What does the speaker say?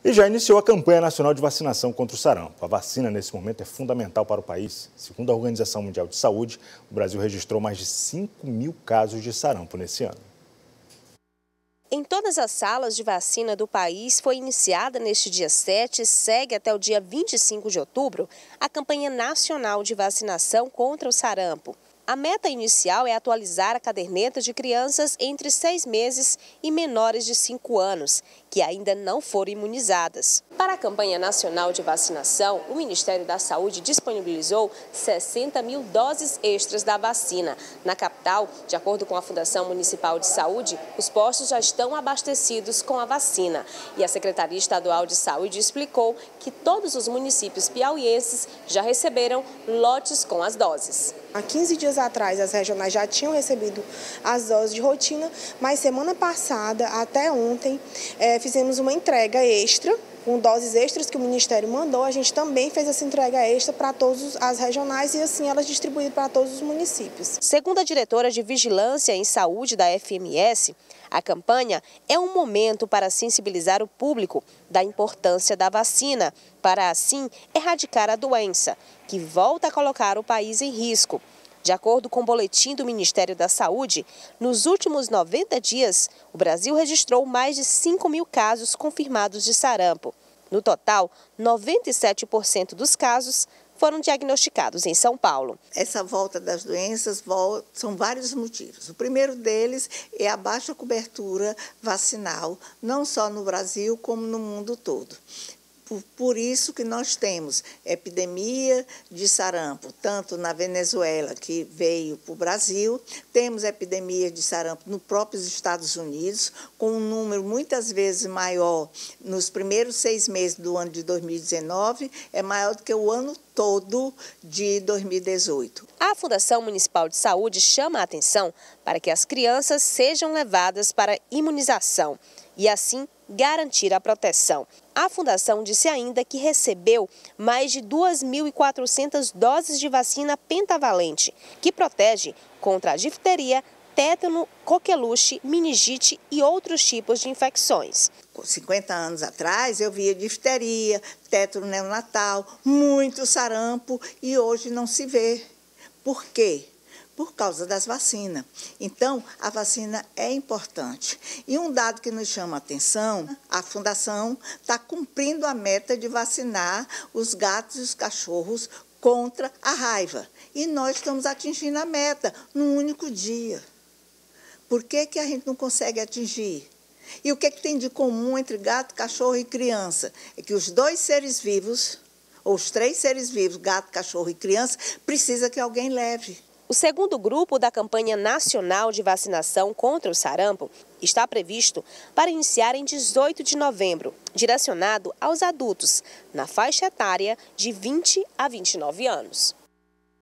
E já iniciou a campanha nacional de vacinação contra o sarampo. A vacina, nesse momento, é fundamental para o país. Segundo a Organização Mundial de Saúde, o Brasil registrou mais de 5.000 casos de sarampo nesse ano. Em todas as salas de vacina do país, foi iniciada neste dia 7 e segue até o dia 25 de outubro a campanha nacional de vacinação contra o sarampo. A meta inicial é atualizar a caderneta de crianças entre 6 meses e menores de 5 anos, que ainda não foram imunizadas. Para a campanha nacional de vacinação, o Ministério da Saúde disponibilizou 60 mil doses extras da vacina. Na capital, de acordo com a Fundação Municipal de Saúde, os postos já estão abastecidos com a vacina. E a Secretaria Estadual de Saúde explicou que todos os municípios piauienses já receberam lotes com as doses. Há 15 dias atrás, as regionais já tinham recebido as doses de rotina, mas semana passada, até ontem, fizemos uma entrega extra, com doses extras que o Ministério mandou. A gente também fez essa entrega extra para todas as regionais e assim elas distribuídas para todos os municípios. Segundo a diretora de Vigilância em Saúde da FMS, a campanha é um momento para sensibilizar o público da importância da vacina, para assim erradicar a doença, que volta a colocar o país em risco. De acordo com o boletim do Ministério da Saúde, nos últimos 90 dias, o Brasil registrou mais de 5.000 casos confirmados de sarampo. No total, 97% dos casos foram diagnosticados em São Paulo. Essa volta das doenças são vários motivos. O primeiro deles é a baixa cobertura vacinal, não só no Brasil, como no mundo todo. Por isso que nós temos epidemia de sarampo, tanto na Venezuela, que veio para o Brasil, temos epidemia de sarampo nos próprios Estados Unidos, com um número muitas vezes maior nos primeiros 6 meses do ano de 2019, é maior do que o ano todo de 2018. A Fundação Municipal de Saúde chama a atenção para que as crianças sejam levadas para imunização e, assim, garantir a proteção. A Fundação disse ainda que recebeu mais de 2.400 doses de vacina pentavalente, que protege contra a difteria, tétano, coqueluche, meningite e outros tipos de infecções. 50 anos atrás eu via difteria, tétano neonatal, muito sarampo e hoje não se vê. Por quê? Por causa das vacinas. Então, a vacina é importante. E um dado que nos chama a atenção, a Fundação está cumprindo a meta de vacinar os gatos e os cachorros contra a raiva. E nós estamos atingindo a meta num único dia. Por que a gente não consegue atingir? E o que tem de comum entre gato, cachorro e criança? É que os 2 seres vivos, ou os 3 seres vivos, gato, cachorro e criança, precisa que alguém leve. O segundo grupo da campanha nacional de vacinação contra o sarampo está previsto para iniciar em 18 de novembro, direcionado aos adultos, na faixa etária de 20 a 29 anos.